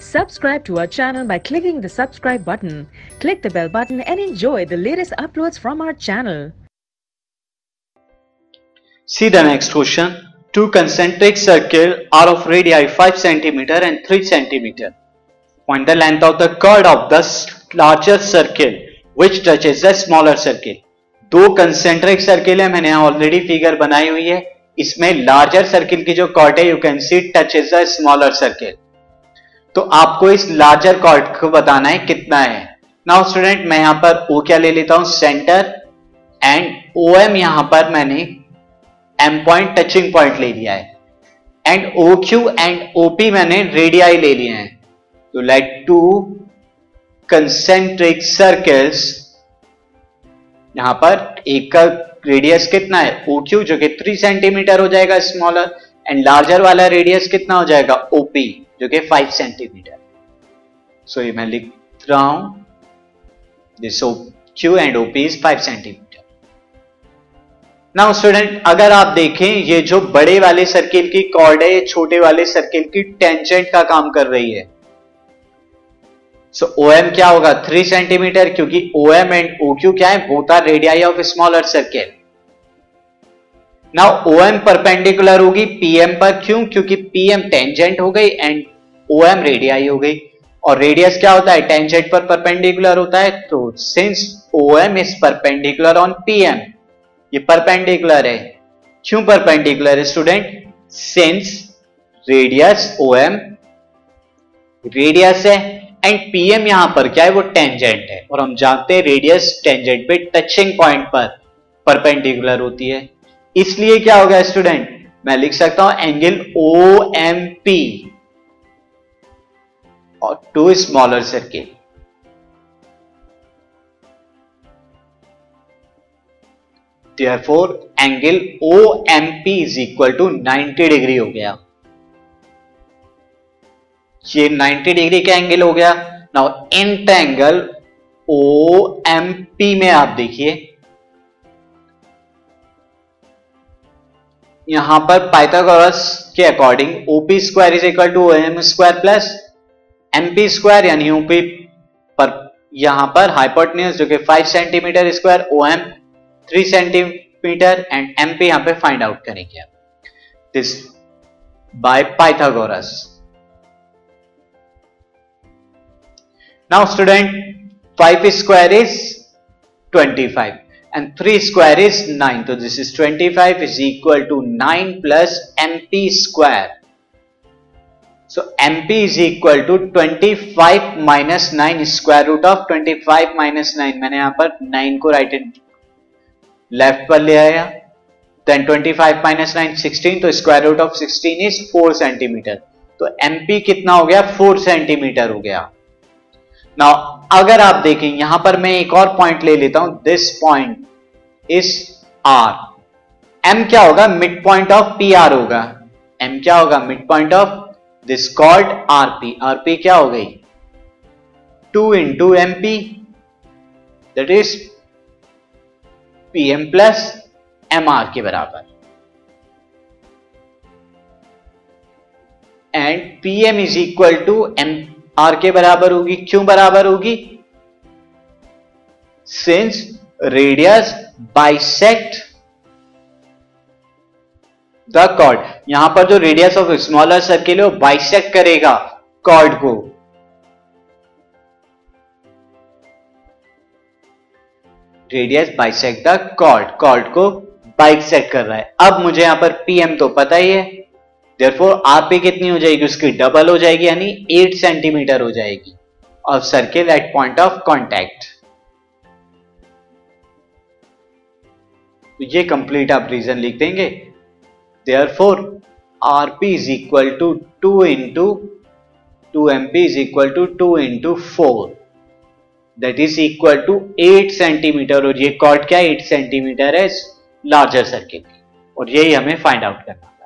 Subscribe to our channel by clicking the subscribe button. Click the bell button and enjoy the latest uploads from our channel. See the next question. Two concentric circles are of radii 5 cm and 3 cm. Find the length of the chord of the larger circle which touches the smaller circle. दो concentric circle है, मैंने already figure बनाई हुई है. इसमें larger circle की जो chord है you can see touches the smaller circle. तो आपको इस लार्जर कॉर्ड को बताना है कितना है. नाउ स्टूडेंट मैं यहां पर O क्या ले लेता हूं, सेंटर, एंड OM यहां पर मैंने M पॉइंट टचिंग पॉइंट ले लिया है, एंड OQ एंड OP मैंने रेडियाई ले लिए हैं. तो लाइक टू कंसेंट्रिक सर्कल्स, यहां पर एक का रेडियस कितना है OQ जो कि 3 सेंटीमीटर हो जाएगा स्मॉलर, एंड लार्जर वाला रेडियस कितना हो जाएगा OP जो कि 5 सेंटीमीटर. सो ये मैं लिख रहा हूं, this OQ and OP is 5 centimetre. Now student अगर आप देखें ये जो बड़े वाले सर्किल की कॉर्ड है ये छोटे वाले सर्किल की टेंजेंट का काम कर रही है. सो OM क्या होगा 3 सेंटीमीटर, क्योंकि OM एंड OQ क्या है, both are radii of smaller circle. Now OM perpendicular होगी PM पर, क्यों, क्योंकि PM टेंजेंट हो गई एंड OM रेडियाई हो गई. और रेडियस क्या होता है, टेंजेंट पर परपेंडिकुलर होता है. तो since OM is perpendicular on PM, ये परपेंडिकुलर है. क्यों परपेंडिकुलर है student, since radius OM radius है एंड PM यहां पर क्या है, वो टेंजेंट है, और हम जानते हैं रेडियस टेंजेंट पे टचिंग पॉइंट पर परपेंडिकुलर होती है. इसलिए क्या होगा स्टूडेंट, मैं लिख सकता हूं एंगल OMP और to smaller circle. Therefore angle OMP is equal to 90 degree हो गया. ये 90 डिग्री का एंगल हो गया. नाउ इन एंगल OMP में आप देखिए यहां पर पाइथागोरस के according OP square is equal to OM square plus MP square, यानी OP पर यहां पर हाइपोटेन्यूज जो कि 5 centimetre square, OM 3 centimetre and MP यहां पे फाइंड आउट करेंगे this by Pythagoras. Now student 5 square is 25 and 3 square is 9. So this is 25 is equal to 9 plus MP square. So MP is equal to 25 minus 9 square root of 25 minus 9. मैंने यहां पर 9 को right and left पर ले आया. Then 25 minus 9 16. तो square root of 16 is 4 centimetre. तो MP कितना हो गया, 4 सेंटीमीटर हो गया. नाउ अगर आप देखें यहां पर मैं एक और पॉइंट ले लेता हूं, this point is R. M क्या होगा, मिड पॉइंट ऑफ PR होगा. M क्या होगा, mid point of this chord RP. RP क्या हो गई 2 into MP, that is PM plus MR के बराबर. And PM is equal to MR के बराबर होगी. क्यों बराबर होगी, since radius bisect the chord. यहां पर जो रेडियस ऑफ स्मॉलर सर्किल है वो बाइसेक्ट करेगा कॉर्ड को. Radius bisect the chord, chord को बाइसेक्ट कर रहा है. अब मुझे यहां पर PM तो पता ही है, Therefore RP कितनी हो जाएगी, उसकी डबल हो जाएगी, यानी 8 सेंटीमीटर हो जाएगी of circle at point of contact. तो ये कंप्लीट आप रीजन लिख देंगे. Therefore RP is equal to 2 into 2MP is equal to 2 into 4, that is equal to 8 centimetre. और ये कॉर्ड क्या 8 सेंटीमीटर है लार्जर सर्किल, और यही हमें फाइंड आउट करना.